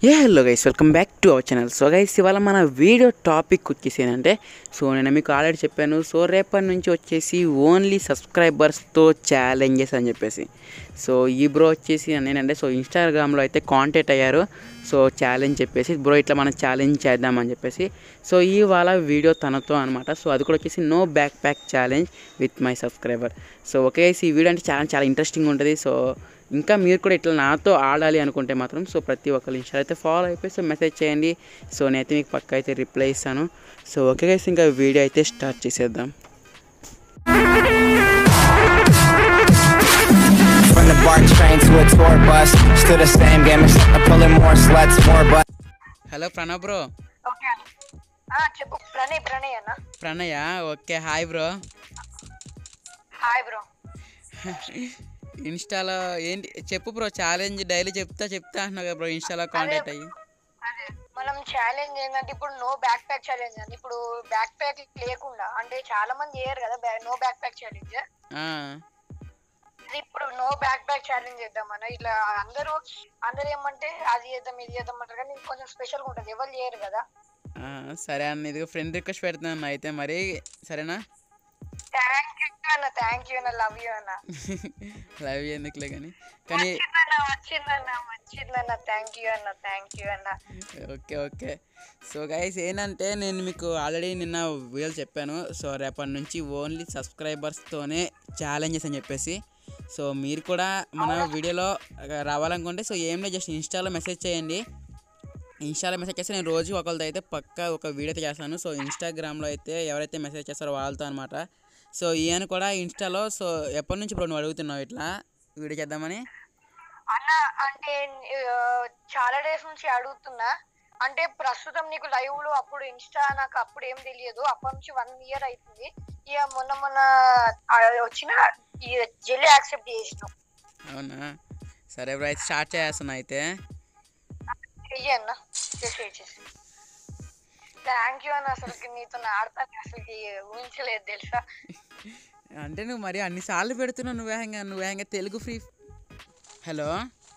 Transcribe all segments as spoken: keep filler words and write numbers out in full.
A hello guys, welcome back to our channel. So guys, ఇవాళ మన video topic వచ్చేసి ఏంటంటే, సో నేను మీకు ఆల్రెడీ చెప్పాను, సో రేపటి నుంచి వచ్చేసి ఓన్లీ సబ్స్క్రైబర్స్తో ఛాలెంజెస్ అని చెప్పేసి. సో ఈ బ్రో వచ్చేసి నేనంటే సో ఇన్స్టాగ్రామ్లో అయితే కాంటాక్ట్ అయ్యారు. సో ఛాలెంజ్ చెప్పేసి బ్రో ఇట్లా మనం ఛాలెంజ్ చేద్దామని చెప్పేసి. సో ఇవాళ వీడియో తనతో అనమాట. సో అది కూడా వచ్చేసి no backpack challenge with my subscriber. So okay, ఈ వీడియో అంటే చాలా చాలా ఇంట్రెస్టింగ్ ఉంటుంది. సో ఇంకా మీరు కూడా ఇట్లా నాతో ఆడాలి అనుకుంటే మాత్రం సో ప్రతి ఒక్కరు ఇన్స్టా అయితే ఫాలో అయిపోయి సో మెసేజ్ చేయండి. సో నేనైతే మీకు పక్క అయితే రిప్లై ఇస్తాను. సో ఓకే గైస్, ఇంకా వీడియో అయితే స్టార్ట్ చేసేద్దాం. From the BART train to a tour bus, still the same game, except I'm pulling more sluts, more butts. Hello Pranav bro. Okay ఆ చెప్పు. ప్రణయ్ ప్రణయ్ అన్న. Pranay, okay. Hi bro. Hi bro. ఇన్స్టాలో ఏంటి చెప్పు bro. Challenge daily చెప్తా చెప్తా అంటున్నావు కదా బ్రో, ఇన్స్టాలో కాంటాక్ట్ అయ్యి. అదే మనం ఛాలెంజ్ ఏంటంటే ఇప్పుడు నో బ్యాక్ ప్యాక్ ఛాలెంజ్ అని. ఇప్పుడు బ్యాక్ ప్యాక్ లేకుండా అంటే చాలా మంది చేయరు కదా నో బ్యాక్ ప్యాక్ ఛాలెంజ్. ఇప్పుడు నో బ్యాక్ ప్యాక్ ఛాలెంజ్ చేద్దామన్న. ఇట్లా అందరూ అందరూ ఏమంటే అది చేద్దాం ఇది చేద్దాం అంటారు కానీ కొంచెం స్పెషల్గా ఉంటుంది, ఎవరు చేయరు కదా. సరే అన్న, ఇదిగో ఫ్రెండ్ రిక్వెస్ట్ పెడుతున్నాను అయితే మరి, సరేనా? థ్యాంక్ యూ అన్న. థ్యాంక్ యూ అన్న. లవ్ యూ అన్న. లవ్ యూ ఎందుకులే కానీ కానీ వచ్చిందన్న వచ్చిందన్న. థ్యాంక్ యూ అన్న. థ్యాంక్ యూ అన్న. Okay okay. సో గైస్ ఏంటంటే నేను మీకు ఆల్రెడీ నిన్న వీడియోలు చెప్పాను. సో రేపటి నుంచి ఓన్లీ సబ్స్క్రైబర్స్తోనే ఛాలెంజెస్ అని చెప్పేసి. సో మీరు కూడా మన వీడియోలో రావాలనుకుంటే సో ఏం లేదు, జస్ట్ ఇన్స్టాలో మెసేజ్ చేయండి. ఇన్స్టాలో మెసేజ్ చేస్తే నేను రోజు ఒకరితో అయితే పక్కా ఒక వీడియో అయితే చేస్తాను. సో ఇన్స్టాగ్రామ్లో అయితే ఎవరైతే మెసేజ్ చేస్తారో వాళ్ళతో అనమాట. సో ఈయన కూడా ఇన్స్టాలో సో ఎప్పటి నుంచి ఇప్పుడు నువ్వు అడుగుతున్నావు ఇట్లా వీడియో చేద్దామని? అన్న అంటే చాలా డేస్ నుంచి అడుగుతున్నా. అంటే ప్రస్తుతం నీకు లైవ్ లో అప్పుడు ఇన్స్టా నాకు అప్పుడు ఏం తెలియదు. అప్పటి నుంచి వన్ ఇయర్ అవుతుంది. ఇక మొన్న మొన్న వచ్చిన జెల్లీ యాక్సెప్ట్ చేసినాం. అవునా? సరే బ్రో, అయితే స్టార్ట్ చేస్తున్నా అయితే. అన్న చేసి థ్యాంక్ యూ అన్న. అసలు నీతో ఆడతాను అసలు ఊహించలేదు తెలుసా. అంటే నువ్వు మరి అన్నిసార్లు పెడుతున్నావు, నువ్వు వేగంగా నువ్వు వేగంగా తెలుగు ఫ్రీ. హలో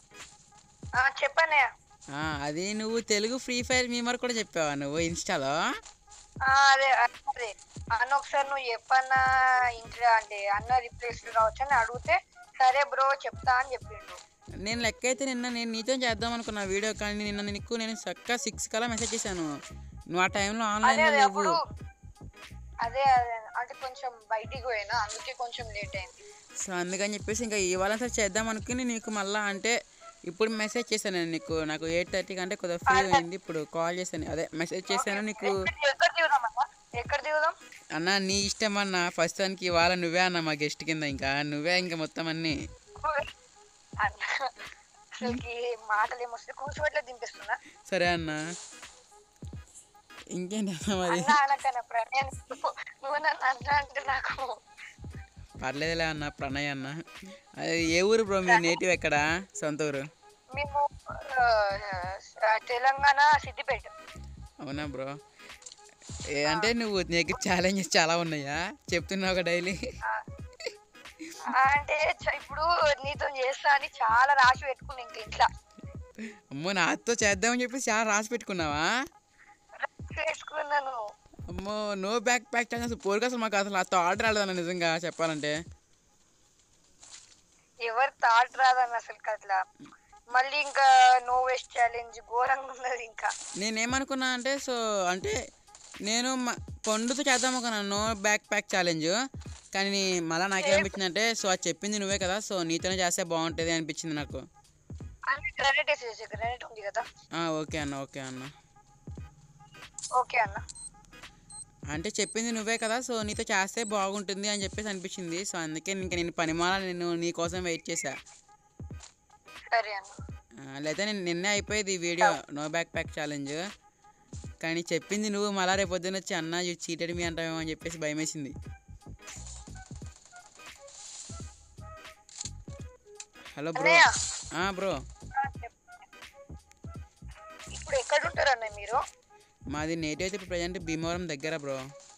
చెప్పానే. అది నువ్వు తెలుగు ఫ్రీ ఫైర్ మీమర్ కూడా చెప్పావా నువ్వు ఇన్స్టాలో? అదే అదే అన్న ఒకసారి నువ్వు చెప్పన్నా ఇంట్లో అంటే అన్న రిప్లేస్ కావచ్చు అని అడిగితే సరే బ్రో చెప్తా అని చెప్పిండు. నేను లెక్క అయితే నిన్న నేను నీతో చేద్దాం అనుకున్నా వీడియో, కానీ నిన్న నీకు నేను చక్కగా సిక్స్ కల్లా మెసేజ్ చేశాను. నువ్వు ఆ టైంలో ఆన్లైన్లో లేవు. అదే అదే అంటే కొంచెం బయటికి పోయినా అందుకే కొంచెం లేట్ అయింది. సో అందుకని చెప్పేసి ఇంకా ఇవాళ సరే చేద్దాం అనుకుని నీకు మళ్ళీ అంటే ఇప్పుడు మెసేజ్ చేశాను నేను నీకు. నాకు ఎయిట్ థర్టీకి అంటే కొద్దిగా ఫ్రీ అయింది, ఇప్పుడు కాల్ చేశాను. అదే మెసేజ్ చేశాను నీకు. ఎక్కడ దిగుదాం అన్న నీ ఇష్టం అన్న. ఫస్ట్ దానికి ఇవాళ నువ్వే అన్న మా గెస్ట్ కింద, ఇంకా నువ్వే ఇంకా మొత్తం అన్ని మాటలు ఏమొస్తే కూర్చోబెట్లే దింపిస్తున్నా. సరే అన్న, ఇంకేంటి అన్న మరి? పర్లేదులే అన్న. ప్రణయ్ అన్న. అది ఏ ఊరు బ్రో మీ నేటివ్ ఎక్కడ, సొంత ఊరు? మేము తెలంగాణ సిద్దిపేట. అవునా బ్రో? ఏ అంటే నువ్వు నీకు ఛాలెంజెస్ చాలా ఉన్నాయా చెప్తున్నావు ఒక డైలీ? అంటే ఇప్పుడు నీతో చేస్తా అని చాలా రాసి పెట్టుకున్నా ఇంక ఇంట్లో. అమ్మో, నాతో చేద్దామని చెప్పి చాలా రాసి పెట్టుకున్నావా? పెట్టుకున్నాను. అమ్మో, నో బ్యాక్ ప్యాక్ ఛాలెంజ్ అసలు పోరుకు అసలు మాకు అసలు ఆ థాట్ రాలేదన్న నిజంగా చెప్పాలంటే. ఎవరు థాట్ రాదన్న అసలు అట్లా. మళ్ళీ ఇంకా నో వేస్ట్ ఛాలెంజ్ ఘోరంగా ఉన్నది. ఇంకా నేనేమనుకున్నా అంటే సో అంటే నేను పండుతో చేద్దాం అనుకున్నాను నో బ్యాక్ ప్యాక్ ఛాలెంజ్, కానీ మళ్ళీ నాకేమనిపించింది అంటే సో అది చెప్పింది నువ్వే కదా, సో నీతోనే చేస్తే బాగుంటుంది అనిపించింది నాకు. ఓకే అన్న. ఓకే అన్న. ఓకే అన్న. అంటే చెప్పింది నువ్వే కదా, సో నీతో చేస్తే బాగుంటుంది అని చెప్పేసి అనిపించింది. సో అందుకే ఇంకా నేను పనిమాల నేను నీ కోసం వెయిట్ చేశా. సరే అన్న. లేదా నేను నిన్నే అయిపోయేది ఈ video no backpack challenge, కానీ చెప్పింది నువ్వు. మళ్ళా రేపు పొద్దున్న వచ్చి అన్న యూ చీటెడ్ మీ అంటావేమో అని చెప్పేసి భయం వేసింది. Hello bro. బ్రో ఇప్పుడు ఎక్కడ ఉంటారు అన్న మీరు? మాది నేటివ్ అయితే ఇప్పుడు ప్రజెంట్ భీమవరం దగ్గర బ్రో.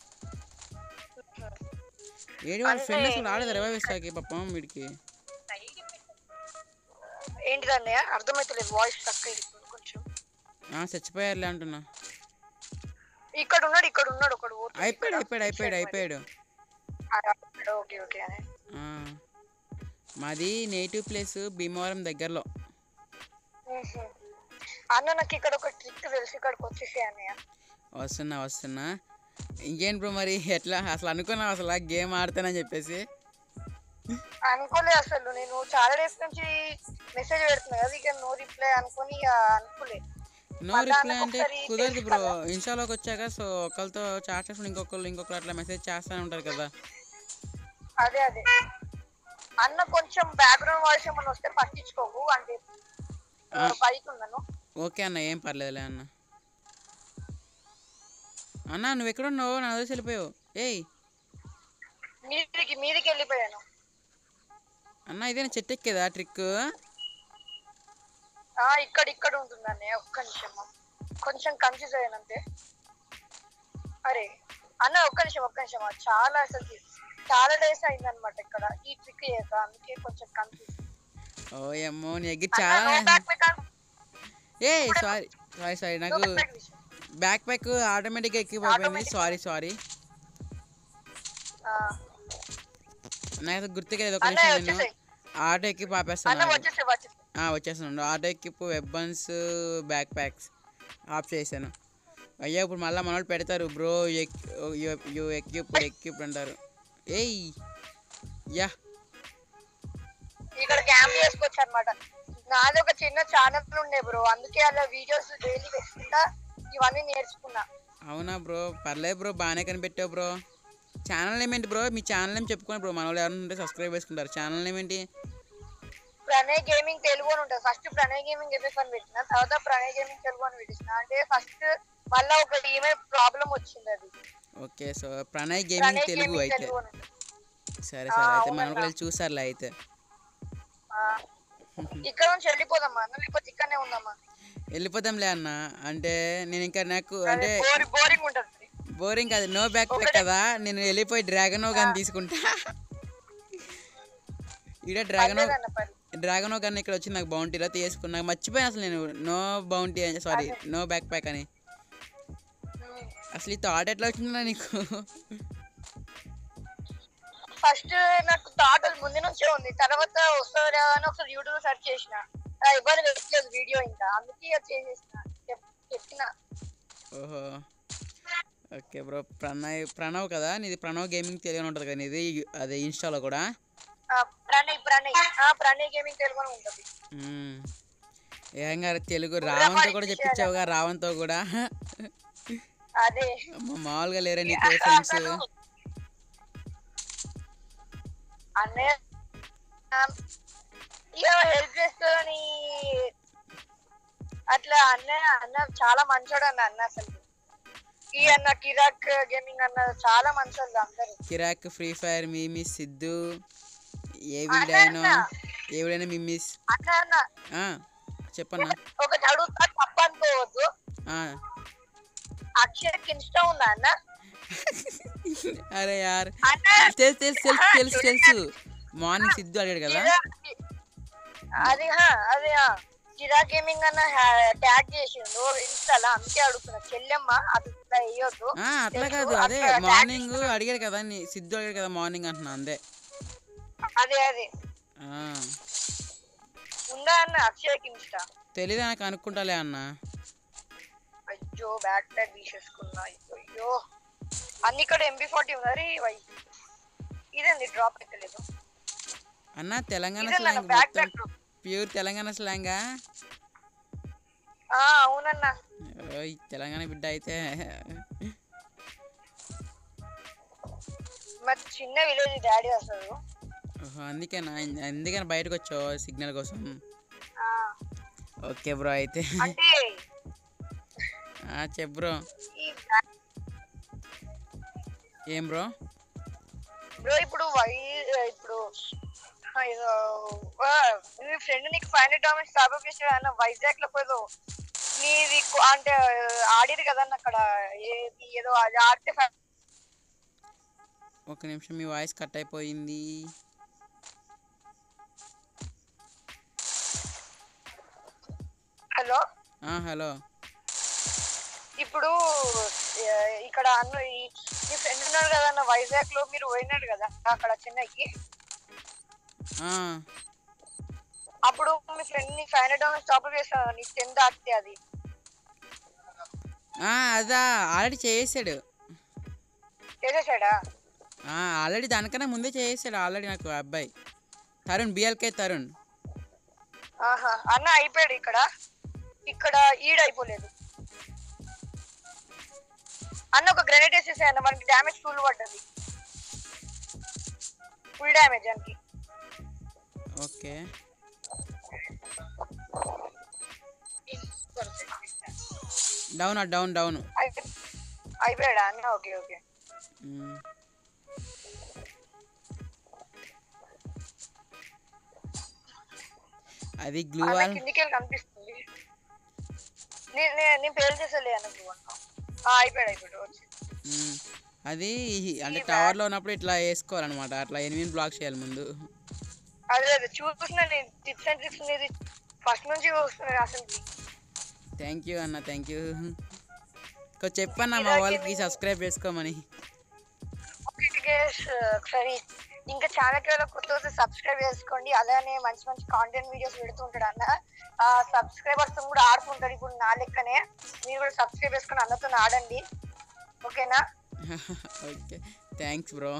ఏడు ఫ్రెండ్ అసలు రాలేదు రివైవ్ ఇస్తాకి పాపం వీడికి. ఏంటిదన్నయ్య అర్థమవుతలేదు, వాయిస్ తక్కువ కొంచెం. చచ్చిపోయారులే అంటున్నా. ఇక్కడ ఉన్నాడు ఇక్కడ ఉన్నాడు ఒకడు అయిపోయాడు అయిపోయాడు అయిపోయాడు అయిపోయాడు. Okay okay. మాది నేటివ్ ప్లేస్ భీమవరం దగ్గరలో. అన్న నాకు ఇక్కడ ఒక ట్రిక్ తెలిసి ఇక్కడికి వచ్చేసే అన్నయ్య. వస్తున్నా వస్తున్నా. ఇంకేం బ్రో మరి ఎట్లా అసలు అనుకున్నావు అసలు గేమ్ ఆడతానని చెప్పేసి? అనుకోలే అసలు, నేను చాలా డేస్ నుంచి మెసేజ్ పెడుతున్నా కదా, ఇక నో రిప్లై అనుకుని అనుకోలే. నో రిప్లై అంటే కుదరదు బ్రో. ఇన్స్టాలోకి వచ్చాక సో ఒకరితో చాట్ చేసుకుని ఇంకొకరు ఇంకొకరు అట్లా మెసేజ్ చేస్తూనే ఉంటారు కదా. అదే అదే అన్న, కొంచెం బ్యాక్గ్రౌండ్ వాయిస్ ఏమన్నా వస్తే పట్టించుకోకు, అంటే బయట ఉన్నాను. ఓకే అన్న, ఏం పర్లేదులే అన్న. అన్న నువ్వు ఎక్కడ ఉన్నావు? నా దగ్గర వెళ్ళిపోయావు. ఏయ్ మీదికి మీదికి వెళ్ళిపోయాను అన్న. ఇదేనా చెట్టు ఎక్కేదా ట్రిక్? ఇక్కడ ఇక్కడ ఉంటుంది అన్నయ్య, ఒక్క నిమిషం కొంచెం కన్ఫ్యూజ్ అయ్యాను అంతే. అరే అన్న ఒక్క నిమిషం ఒక్క నిమిషం చాలా అసలు చాలా డేస్ అయింది అనమాట ఇక్కడ ఈ ట్రిక్ చేయక, అందుకే కొంచెం కన్ఫ్యూజ్. ఓ అమ్మో నీ దగ్గర చాలా. ఏ సారీ సారీ సారీ నాకు బ్యాక్ ప్యాక్ ఆటోమేటిక్గా ఎక్కిపోయింది. సారీ సారీ నాకు గుర్తుగా లేదు. ఒక నిమిషం నేను ఆటో ఎక్కి పాపేస్తాను. వచ్చేస్తాను. ఆటో ఎక్కిపు వెబ్బన్స్ బ్యాక్ ప్యాక్స్ ఆఫ్ చేశాను. అయ్యా ఇప్పుడు మళ్ళీ మన వాళ్ళు పెడతారు బ్రో యూ ఎక్కిప్ ఎక్కిప్ అంటారు. ఏయ్ యా ఇక్కడ క్యాంప్ చేసుకోవచ్చు అనమాట. నాది ఒక చిన్న ఛానల్ ఉండే బ్రో, అందుకే అలా వీడియోస్ డైలీ పెట్టుకుంటా ఇవన్నీ నేర్చుకున్నా. అవునా బ్రో, పర్లేదు బ్రో, బాగానే కనిపెట్టావు బ్రో. ఛానల్ నేమ్ ఏంటి బ్రో? మీ ఛానల్ నేమ్ చెప్పుకోండి బ్రో, మన వాళ్ళు ఎవరైనా ఉంటే సబ్స్క్రైబ్ చేసుకుంటారు. ఛానల్ నేమ్ ఏంటి? ప్రణయ్ గేమింగ్ తెలుగు అని ఉంటుంది. ఫస్ట్ ప్రణయ్ గేమింగ్ ఎఫ్ఎఫ్ అని పెట్టిన, తర్వాత ప్రణయ్ గేమింగ్ తెలుగు అని పెట్టిన. అంటే ఫస్ట్ మళ్ళీ ఒక ఈమెయిల్ ప్రాబ్లం వచ్చింది అది. Okay so Pranay gaming Telugu అయితే సరే సరే అయితే మనం కూడా చూసారులే అయితే. ఇక్కడ నుంచి వెళ్ళిపోదామా అన్న, లేకపోతే ఇక్కడనే ఉందామా? వెళ్ళిపోదాంలే అన్న. అంటే నేను ఇంకా నాకు అంటే బోరింగ్ ఉంటుంది. బోరింగ్ కాదు, నో బ్యాక్ ప్యాక్ కదా, నేను వెళ్ళిపోయి డ్రాగన్ ఓగన్ తీసుకుంటా. ఇక్కడ డ్రాగన్ డ్రాగన్ ఓగన్ ఇక్కడ వచ్చి నాకు బౌంటీలో తీసుకున్నా. మర్చిపోయాను అసలు నేను no bounty sorry no backpack అని. అసలు ఈ థాట్ ఎట్లా వచ్చిందా నీకు? ఫస్ట్ నాకు థాట్ ముందు నుంచే ఉంది, తర్వాత వస్తుందా అని ఒకసారి యూట్యూబ్ లో సెర్చ్ చేసిన, ఎవరు పెట్టలేదు వీడియో, ఇంకా అందుకే చేసేసిన చెప్పిన. ఓహో ఓకే బ్రో. ప్రణయ్ ప్రణవ్ కదా నీది? ప్రణవ్ గేమింగ్ తెలుగు ఉంటుంది కదా నీది, అదే ఇన్స్టాలో కూడా ప్రణయ్ ప్రణయ్ ప్రణయ్ గేమింగ్ తెలుగు అని ఉంటుంది. ఏం గారు తెలుగు రావణ్తో కూడా చెప్పించావుగా, రావణ్తో కూడా. అదే మామూలుగా లేరా నీకు ఫ్రెండ్స్? అన్నయ్య హెల్ప్ చేస్తాని అట్లా. అన్నయ్య అన్న చాలా మంచోడు అన్న. అన్న అసలు ఈ అన్న కిరాక్ గేమింగ్ అన్న చాలా మంచోళ్ళు అందరు. కిరాక్, ఫ్రీ ఫైర్, మిమి, సిద్ధు, ఏ వీడైనా ఏవిడైనా మిమ్మిస్. అన్న అన్న చెప్పన్నా ఒకటి అడుగుతా, తప్ప అనుకోవద్దు. అక్షయ్కి ఇన్స్టా ఉందా అన్న? అరే యార్ తెలుసు తెలుసు తెలుసు తెలుసు తెలుసు మార్నింగ్ సిద్ధు అడిగాడు కదా అది. అదే కిరా గేమింగ్ అన్న ట్యాగ్ చేసిండు ఇన్స్టాలో, అందుకే అడుగుతున్నా. చెల్లెమ్మ అది వేయొద్దు. అట్లా కాదు, అదే మార్నింగ్ అడిగాడు కదా సిద్ధు అడిగాడు కదా మార్నింగ్ అంటున్నా. అందే అదే అదే ఉందా అన్న అక్షయ్కి ఇన్స్టా? తెలీదు నాకు, అనుకుంటాలే అన్న. అయ్యో బ్యాక్ ట్యాగ్ తీసేసుకున్నా. అయ్యో అన్ని ఇక్కడ ఎంబీ ఫార్టీ ఉన్నది. వై ఇదేంది డ్రాప్ ఎక్కలేదు అన్న? తెలంగాణ స్లాంగ్, ప్యూర్ తెలంగాణ స్లాంగా? అవునన్న, తెలంగాణ బిడ్డ అయితే. మరి చిన్న విలేజ్ డాడీ అసలు. అందుకేనా అందుకని బయటకు వచ్చావు సిగ్నల్ కోసం? ఓకే బ్రో అయితే చెప్పు బ్రో. ఏం బ్రో? బ్రో ఇప్పుడు వై ఇప్పుడు మీ ఫ్రెండ్ నీకు ఫైవ్ హండ్రెడ్ డాలర్స్ టాప్అప్ చేసాడు అన్న, వైజాగ్ లో పోయేదో నీది అంటే ఆడిరు కదన్న అక్కడ ఏదో అది ఆడితే. ఒక నిమిషం మీ వాయిస్ కట్ అయిపోయింది. హలో హలో ఇప్పుడు ఆ, ఇక్కడ అన్న ఈ- మీ ఫ్రెండ్ ఉన్నాడు కదా అన్న వైజాగ్ లో మీరు పోయినాడు కదా అక్కడ చెన్నైకి. ఆ, అప్పుడు మీ ఫ్రెండ్ ని ఫైవ్ హండ్రెడ్ డౌన్ స్టాప్ చేస్తాను నీకు టెన్ దాటితే అది ఆ, అదా ఆల్రెడీ చేసాడు. చేసేసాడా? ఆల్రెడీ దానికన్నా ముందే చేసాడు ఆల్రెడీ నాకు అబ్బాయి తరుణ్, బిఎల్కే తరుణ్. ఆహా అన్న అయిపోయాడు. ఇక్కడ ఇక్కడ ఈడ అయిపోలేదు అన్న. ఒక గ్రెనేడ్ వేసేసాయి అన్న, మనకి డ్యామేజ్ ఫుల్ పడ్డది, ఫుల్ డ్యామేజ్ అనికి. Okay, down down down. అయిపోయాడా అన్న? Okay okay. అది గ్లూ అన్న వాల్. కిందికి వెళ్ళి కనిపిస్తుంది. నే- నే- నేను పేరు చేసేలే అన్న గ్లూ అన్న. ఆ, అయిపోయాడు అయిపోయాడు వచ్చి. మ్మ్. అది అంటే టవర్లో ఉన్నప్పుడు ఇట్లా వేసుకోవాలన్నమాట, అట్లా ఎనిమిది బ్లాక్ చేయాలి ముందు. అదే అదే చూస్తున్నా నేను టిప్స్ అండ్ ట్రిక్స్ అనేది ఫస్ట్ నుంచి చూస్తున్నాను అసలు. థ్యాంక్ యూ అన్న, థ్యాంక్ యూ. కొంచెం చెప్పన్నా మా వాళ్ళకి సబ్స్క్రైబ్ చేసుకోమని. ఒకసారి ఇంకా ఛానల్ కి కొత్త వస్తే సబ్స్క్రైబ్ చేసుకోండి. అలానే మంచి మంచి కాంటెంట్ వీడియోస్ పెడుతూ ఉంటాడు అన్న. ఆ సబ్స్క్రైబర్స్ కూడా ఆడుతుంటాడు ఇప్పుడు నా లెక్కనే. మీరు కూడా సబ్స్క్రైబ్ చేసుకుని అన్నతో ఆడండి, ఓకేనా? Okay, thanks bro.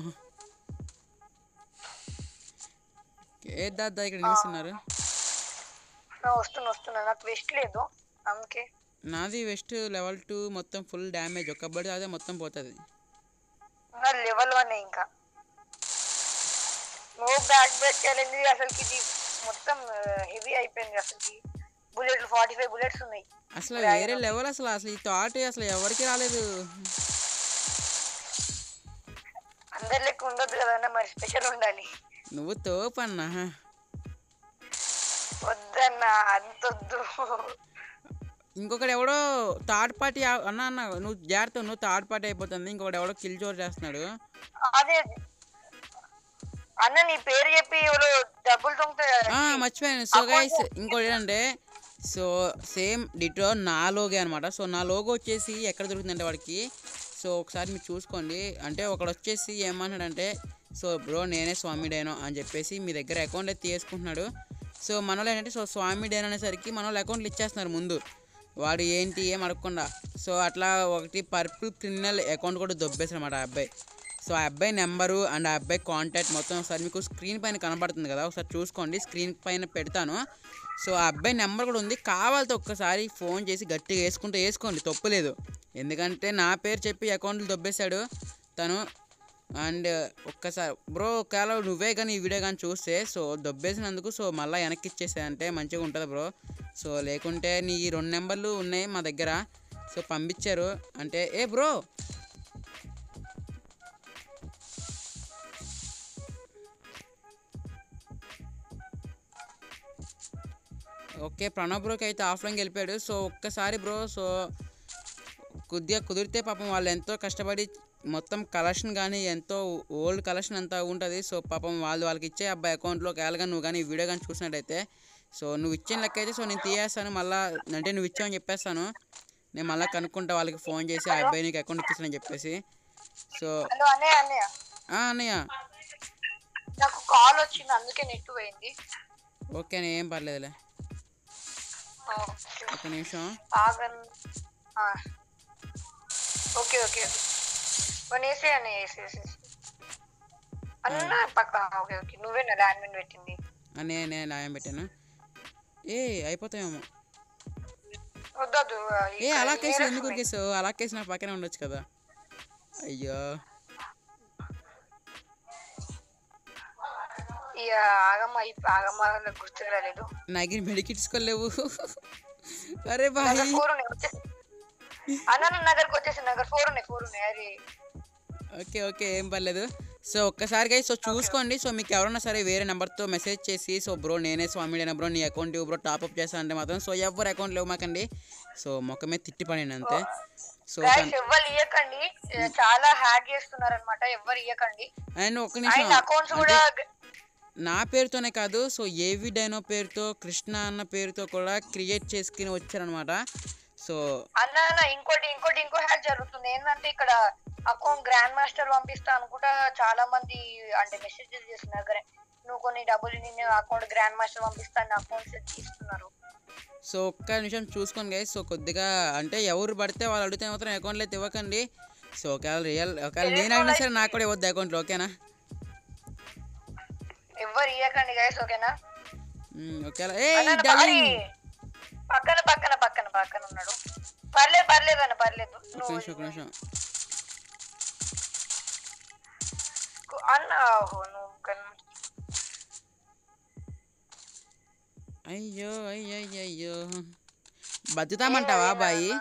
ఏ దాదా ఇక్కడ నిలుస్తున్నారు? వస్తున్నా వస్తున్నా నాకు వెస్ట్ లేదు అందుకే. నాది వెస్ట్ లెవెల్ టూ, మొత్తం ఫుల్ డ్యామేజ్. ఒక్క బడి అదే మొత్తం పోతుంది. లెవెల్ వన్ ఇంకా నో బ్యాక్ బ్యాక్ ఛాలెంజ్ అసలుకి ఇది మొత్తం హెవీ అయిపోయింది. అసలుకి బుల్లెట్లు ఫార్టీ ఫైవ్ బుల్లెట్స్ ఉన్నాయి అసలు వేరే లెవెల్. అసలు అసలు ఈ థాట్ అసలు ఎవరికి రాలేదు. అందరి లెక్క ఉండొద్దు కదన్నా, మరి స్పెషల్ ఉండాలి. నువ్వు తోపన్నా. వద్దన్నా అంతొద్దు. ఇంకొకటి ఎవడో థర్డ్ పార్టీ అన్న అన్న నువ్వు జాగ్రత్త, నువ్వు థర్డ్ పార్టీ అయిపోతుంది. ఇంకొకటి ఎవడో కిల్ చోర్ చేస్తున్నాడు. అదే అన్న నీ పేరు చెప్పి ఎవరు డబ్బులు తొంగుతాడు మర్చిపోయాను. సో గైస్ ఇంకోటి ఏంటంటే, సో సేమ్ డిటో నా లోగే అనమాట. సో నా లోగో వచ్చేసి ఎక్కడ దొరుకుతుందంటే వాడికి, సో ఒకసారి మీరు చూసుకోండి. అంటే ఒకడు వచ్చేసి ఏమన్నాడంటే, సో బ్రో నేనే స్వామి డేనో అని చెప్పేసి మీ దగ్గర అకౌంట్ అయితే తీసుకుంటున్నాడు. సో మనలో ఏంటంటే, సో స్వామి డేనో అనేసరికి మన వాళ్ళు అకౌంట్లు ఇచ్చేస్తున్నారు ముందు, వాడు ఏంటి ఏం అడగకుండా. సో అట్లా ఒకటి పర్పుల్ క్రిమినల్ అకౌంట్ కూడా దొబ్బేసారు అన్నమాట ఆ అబ్బాయి. సో ఆ అబ్బాయి నెంబరు అండ్ ఆ అబ్బాయి కాంటాక్ట్ మొత్తం ఒకసారి మీకు స్క్రీన్ పైన కనబడుతుంది కదా, ఒకసారి చూసుకోండి. స్క్రీన్ పైన పెడతాను. సో ఆ అబ్బాయి నెంబర్ కూడా ఉంది, కావాలితే ఒక్కసారి ఫోన్ చేసి గట్టిగా వేసుకుంటే వేసుకోండి, తప్పులేదు. ఎందుకంటే నా పేరు చెప్పి అకౌంట్లు దొబ్బేశాడు తను. అండ్ ఒక్కసారి బ్రో ఒకవేళ నువ్వే కానీ ఈ వీడియో కానీ చూస్తే, సో దొబ్బేసినందుకు సో మళ్ళీ వెనక్కి ఇచ్చేసాయంటే మంచిగా ఉంటుంది బ్రో. సో లేకుంటే నీ రెండు నెంబర్లు ఉన్నాయి మా దగ్గర, సో పంపించారు అంటే ఏ బ్రో ఓకే. ప్రణవ్ బ్రోకి అయితే ఆఫ్లైన్కి వెళ్ళిపోయాడు. సో ఒక్కసారి బ్రో, సో కొద్దిగా కుదిరితే పాపం వాళ్ళు ఎంతో కష్టపడి మొత్తం కలెక్షన్ కానీ ఎంతో ఓల్డ్ కలెక్షన్ అంతా ఉంటుంది. సో పాపం వాళ్ళు వాళ్ళకి ఇచ్చే అబ్బాయి అకౌంట్లో కేవలం నువ్వు కానీ ఈ వీడియో కానీ చూసినట్టయితే, సో నువ్వు ఇచ్చిన లెక్క అయితే సో నేను తీయేస్తాను మళ్ళీ, అంటే నువ్వు ఇచ్చావని చెప్పేస్తాను. నేను మళ్ళీ కనుక్కుంటా వాళ్ళకి ఫోన్ చేసి ఆ అబ్బాయి నీకు అకౌంట్ ఇచ్చేసానని చెప్పేసి. సో అన్నయ్య నాకు కాల్ వచ్చింది అందుకే నెట్ పోయింది. ఓకే అన్న, ఏం పర్లేదులే, ఒక నిమిషం. ఓకే ఓకే వన్ వేసే అన్న వేసే అన్న పక్క. ఓకే ఓకే నువ్వే నా ల్యాండ్ పెట్టింది. నేను నేను న్యాయం పెట్టాను. ఏ అయిపోతాయేమో. వద్దొద్దు ఏ అలా కేసు ఎందుకు ఉరికేసావు? అలా కేసు నా పక్కనే ఉండొచ్చు కదా. అయ్యో ఇక ఆగమ్మ ఆగమ్మ గుర్తుకు రాలేదు. నాకు మెడికిట్సుకోలేవు. అరే బాయ్ అన్న నగర్కి వచ్చేసి నగర్ ఫోర్ ఉన్నాయి ఫోర్ ఉన్నాయి. అరే ఓకే ఓకే ఏం పర్లేదు. సో ఒక్కసారిగా సో చూసుకోండి. సో మీకు ఎవరన్నా సరే వేరే నెంబర్తో మెసేజ్ చేసి, సో బ్రో నేనే స్వామి బ్రో నీ అకౌంట్ ఇవ్వు బ్రో టాప్అప్ చేస్తా అంటే మాత్రం సో ఎవరు అకౌంట్ లేవు మాకండి. సో మొక్కమే తిట్టి పడండి అంతే. సో ఎవరు ఇవ్వకండి, చాలా హ్యాక్ చేస్తున్నారు అనమాట, ఎవరు ఇవ్వకండి. అండ్ ఒక్క నిమిషం, అకౌంట్స్ కూడా నా పేరుతోనే కాదు, సో ఏవి డైనో పేరుతో కృష్ణ అన్న పేరుతో కూడా క్రియేట్ చేసుకుని వచ్చారనమాట. సో సో అన్న అన్న ఇంకోటి ఇంకోటి ఇంకో హ్యాక్ జరుగుతుంది ఏంటంటే ఇక్కడ అకౌంట్ గ్రాండ్ మాస్టర్ పంపిస్తా అనుకుంటా చాలా మంది అంటే మెసేజెస్ చేస్తున్నారు "గ్రా- నువ్వు కొన్ని డబ్బులు నేను అకౌంట్ గ్రాండ్ మాస్టర్ పంపిస్తాను అకౌంట్ తీస్తున్నారు సో ఒక్క నిమిషం చూసుకోండి గైస్. సో కొద్దిగా అంటే ఎవరు పడితే వాళ్ళు అడిగితే మాత్రం అకౌంట్లో అయితే ఇవ్వకండి. సో ఒకవేళ రియల్ ఒకవేళ నేను అయినా సరే నాకు కూడా ఇవ్వద్దు అకౌంట్లో, ఓకేనా? ఎవరు ఇవ్వకండి గైస్ ఓకేనా మ్మ్, ఒకవేళ ఏ అన్న, అన్న, డార్లింగ్ అరే, పక్కన పక్కన పక్కన పక్కన ఉన్నాడు పర్లేదు పర్లేదు అన్న పర్లేదు ఒక నువ్వు నిమిషం ఒక నిమిషం అన్న ఓహో, నువ్వు కన్- అయ్యో అయ్యో అయ్యో బతుకుతామంటావా బాయి?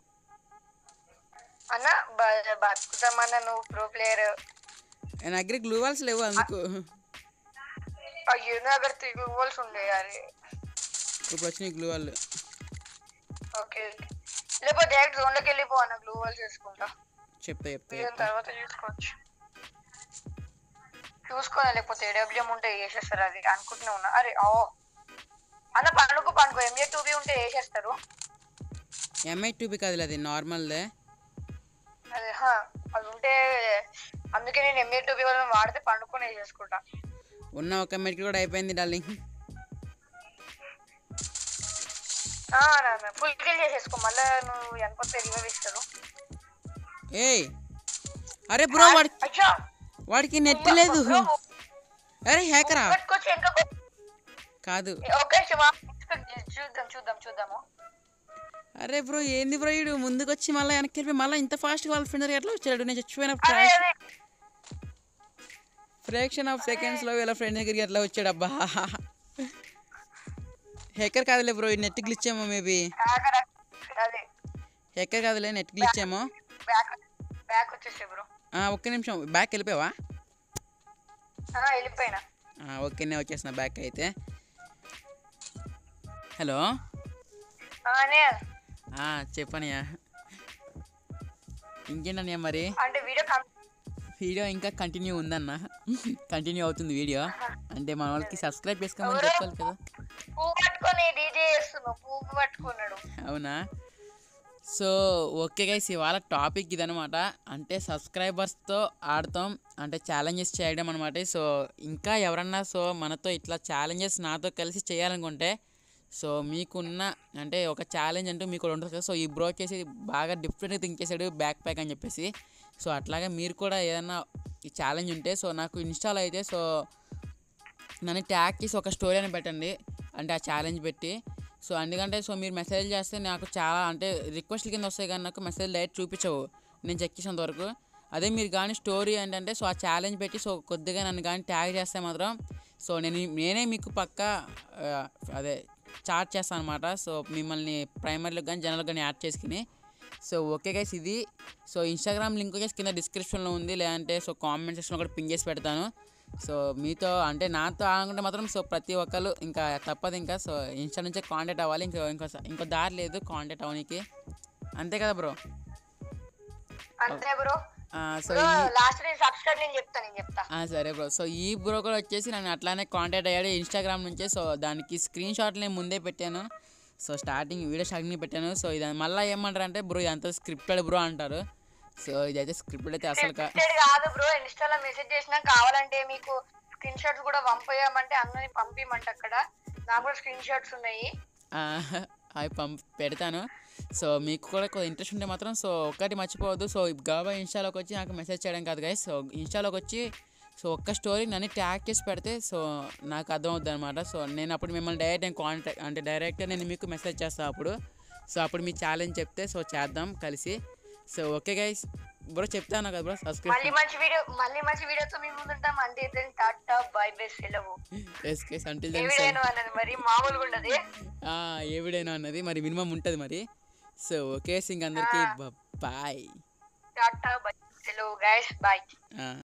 అన్న బ- బతుకుతామన్న నువ్వు ప్రో ప్లేయర్ నా దగ్గర గ్లూ వాల్స్ లేవు అందుకు. అయ్యో నా దగ్గర త్రీ గూగుల్స్ ఉండే అరే ఇప్పుడు వచ్చినాయి గ్లూ వాళ్ళు. ఓకే లేకపోతే డైరెక్ట్ జోన్ లోకి వెళ్ళిపో అన్న గ్లూ వాల్స్ చేసుకుంటా చెప్తా చెప్తా దీని చెప్తా. తర్వాత చూసుకోవచ్చు చూసుకోవాలి లేకపోతే ఏడబ్ల్యూఎం ఉంటే వేసేస్తారు అది అనుకుంటూనే ఉన్నా అరే ఓ అన్న పండుగ పండుగ ఎంఏ టూ బి ఉంటే వేసేస్తారు ఎంఐ టూబీ కాదులే, అది నార్మల్దే. అదే హా, అది ఉంటే అందుకే నేను ఎంఏ టూ బి వాళ్ళని వాడితే పండుకొని వేసేసుకుంటా ఉన్న ఒక మెడికి కూడా అయిపోయింది డార్లింగ్. ఫుల్ కిల్ చేసేసుకో మళ్ళీ నువ్వు ఎనపొస్తే రివైవ్ ఇస్తారు ఏయ్ అరే బ్రో వాడి అచ్చా వాడికి నెట్ లేదు. అరే హ్యాకరా పట్టుకొచ్చి ఇంకా కాదు. ఓకే శివ చూద్దాం చూద్దాం చూద్దాము అరే బ్రో ఏంది బ్రో వీడు ముందుకు వచ్చి మళ్ళీ వెనక్కి వెళ్ళిపోయి మళ్ళీ ఇంత ఫాస్ట్గా వాళ్ళ ఫ్రెండ్ ఎట్లా వచ్చాడు? నేను చచ్చిపోయిన అరే అరే ఫ్రాక్షన్ ఆఫ్ సెకండ్స్లో వీళ్ళ ఫ్రెండ్ దగ్గరికి ఎట్లా వచ్చాడు? అబ్బా హెక్కర్ కాదులే బ్రో, నెట్ గ్లిచ్ ఏమో మేబీ. హ్యాకర్ అదే హెక్కర్ కాదులే, నెట్ గ్లిచ్ ఏమో. బ్యాక్ బ్యాక్ వచ్చేసే బ్రో ఒక్క నిమిషం, బ్యాక్ వెళ్ళిపోయావా? వెళ్ళిపోయినా ఓకే నేను వచ్చేసిన బ్యాక్ అయితే. హలో అనే చెప్పనయ్యా, ఇంకేంటన్నయ్యా మరి? అంటే వీడియో కం- వీడియో ఇంకా కంటిన్యూ ఉందన్న, కంటిన్యూ అవుతుంది వీడియో. అంటే మన వాళ్ళకి సబ్స్క్రైబ్ చేసుకోమని చెప్పాలి కదా. పువ్వు పట్టుకొని డీజే చేస్తున్నావు పువ్వు పట్టుకున్నాడు అవునా? సో ఓకే గైస్, ఇవాళ టాపిక్ ఇదనమాట. అంటే సబ్స్క్రైబర్స్తో ఆడతాం, అంటే ఛాలెంజెస్ చేయడం అనమాట. సో ఇంకా ఎవరన్నా సో మనతో ఇట్లా ఛాలెంజెస్ నాతో కలిసి చేయాలనుకుంటే సో మీకున్న అంటే ఒక ఛాలెంజ్ అంటూ మీకు ఉంటుంది కదా. సో ఈ బ్రో వచ్చేసి బాగా డిఫరెంట్గా థింక్ చేశాడు, బ్యాక్ ప్యాక్ అని చెప్పేసి. సో అట్లాగే మీరు కూడా ఏదన్నా ఈ ఛాలెంజ్ ఉంటే సో నాకు ఇన్స్టాలో అయితే సో నన్ను ట్యాగ్ చేసి ఒక స్టోరీ అని పెట్టండి, అంటే ఆ ఛాలెంజ్ పెట్టి. సో ఎందుకంటే సో మీరు మెసేజ్ చేస్తే నాకు చాలా అంటే రిక్వెస్ట్ల కింద వస్తాయి కానీ నాకు మెసేజ్ డైరెక్ట్ చూపించవు నేను చెక్ చేసేంత వరకు. అదే మీరు కానీ స్టోరీ ఏంటంటే సో ఆ ఛాలెంజ్ పెట్టి సో కొద్దిగా నన్ను కానీ ట్యాగ్ చేస్తే మాత్రం సో నేను నేనే మీకు పక్కా అదే చార్జ్ చేస్తాను అనమాట. సో మిమ్మల్ని ప్రైమరీలో కానీ జనరల్ కానీ యాడ్ చేసుకుని. సో ఓకే గైస్, ఇది సో ఇన్స్టాగ్రామ్ లింక్ వచ్చేసి కింద డిస్క్రిప్షన్లో ఉంది, లేదంటే సో కామెంట్ సెక్షన్లో కూడా పింగ్ చేసి పెడతాను. సో మీతో అంటే నాతో ఆడుకుంటే మాత్రం సో ప్రతి ఒక్కరు ఇంకా తప్పదు, ఇంకా సో ఇన్స్టా నుంచే కాంటాక్ట్ అవ్వాలి. ఇంకో ఇంకో ఇంకో దారి లేదు కాంటాక్ట్ అవ్వడానికి, అంతే కదా బ్రో? అంతే బ్రో. సో లాస్ట్ నేను సబ్స్క్రైబ్ నేను చెప్తా నేను చెప్తా సరే బ్రో. సో ఈ బ్రో కూడా వచ్చేసి నన్ను అట్లానే కాంటాక్ట్ అయ్యాడు ఇన్స్టాగ్రామ్ నుంచే. సో దానికి స్క్రీన్ షాట్ నేను ముందే పెట్టాను, సో స్టార్టింగ్ వీడియో స్టార్టింగ్ పెట్టాను. సో ఇది మళ్ళీ ఏమంటారు అంటే బ్రో ఇదంతా స్క్రిప్టెడ్ బ్రో అంటారు. సో ఇదైతే స్క్రిప్టెడ్ అయితే అసలు కాదు బ్రో. ఇన్స్టాలో మెసేజ్ చేసినా కావాలంటే మీకు స్క్రీన్ షాట్స్ కూడా పంపేయమంటే అన్నని పంపిమంటే అక్కడ నాకు కూడా స్క్రీన్ షాట్స్ ఉన్నాయి, అవి పంపి పెడతాను. సో మీకు కూడా కొంచెం ఇంట్రెస్ట్ ఉంటే మాత్రం సో ఒక్కటి మర్చిపోవద్దు. సో గాబా ఇన్స్టాలోకి వచ్చి నాకు మెసేజ్ చేయడం కాదు గైస్, సో ఇన్స్టాలోకి వచ్చి సో ఒక్క స్టోరీ నన్ను ట్యాగ్ చేసి పెడితే సో నాకు అర్థమవుద్ది అనమాట. సో నేను అప్పుడు మిమ్మల్ని డైరెక్ట్ నేను కాంటాక్ట్ అంటే డైరెక్ట్గా నేను మీకు మెసేజ్ చేస్తాను అప్పుడు. సో అప్పుడు మీ ఛాలెంజ్ చెప్తే సో చేద్దాం కలిసి. సో ఓకే గైస్, బ్రో చెప్తాను కదా బ్రో సబ్స్క్రైబ్. మళ్ళీ మంచి వీడియో మళ్ళీ మంచి వీడియోతో మీ ముందు ఉంటాం. అంటే టాటా బై బై సెలవు. Yes guys, until a video అన్నది మరి మామూలుగా ఉండదు, ఏ వీడియో అన్నది మరి మినిమం ఉంటుంది మరి. సో ఓకే సింగ్ అందరికీ బాయ్, టాటా బై సెలవు గైస్, బాయ్.